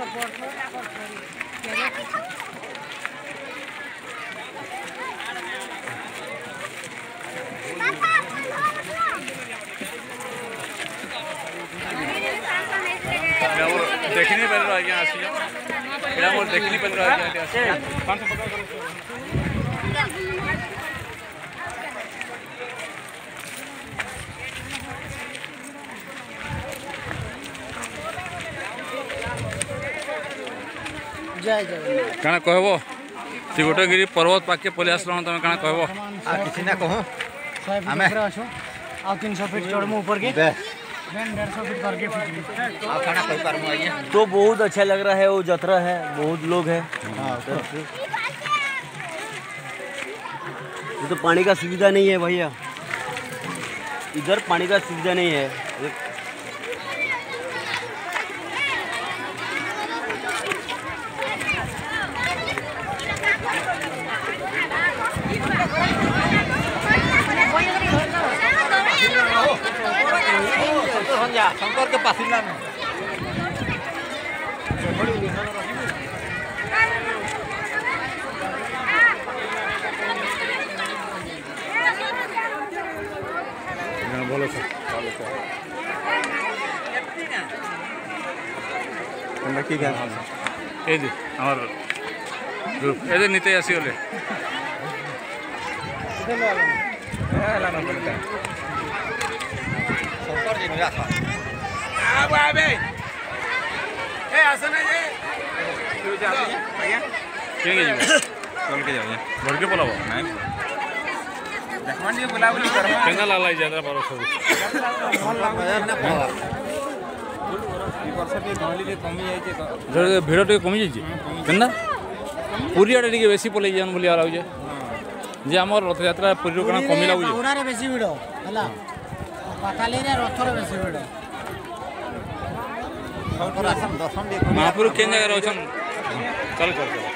देखनी पहले आगे आसी एड़ा मोर देखनी पहले आगे आसी 550 जय जय काना कहबो त्रिकुटगिरी पर्वत पाके पले आसलो तमे काना कहबो आ किछि ना कहू 100 फीट ऊपर आछो आ 300 फीट चढ़मु ऊपर के 150 फीट करके आ खाना कोई पारमु आइए तो बहुत अच्छा लग रहा है। वो यात्रा है, बहुत लोग हैं। ये तो पानी का सुविधा नहीं है भैया, इधर पानी का सुविधा नहीं है। शंकर के पासिला में बोलो सर की क्या ए जी हमर ग्रुप ए नीते आसी होले शंकर जी निराश आबे आबे ए आसने जे क्यों जाती भैया के जीव चल के जाओ घर के बोलाबो नहीं देखमान ये बुला बुली करमा केना लालाई ज्यादा बरो सब मन लाग ना ई वर्ष के गहली के कमी जाई छे तो भीड़ टे कमी जाई छे केना पूरी आडे टिके बेसी पले जान बोली आलाउ जे जे हमर रथ यात्रा पूरी कोना कमी लागु जे उड़ारे बेसी भिड़ हला पाताली रे रथरे बेसी भिड़ शंकर आसन दर्शन दे महापुर केन जगह रहछन चल कर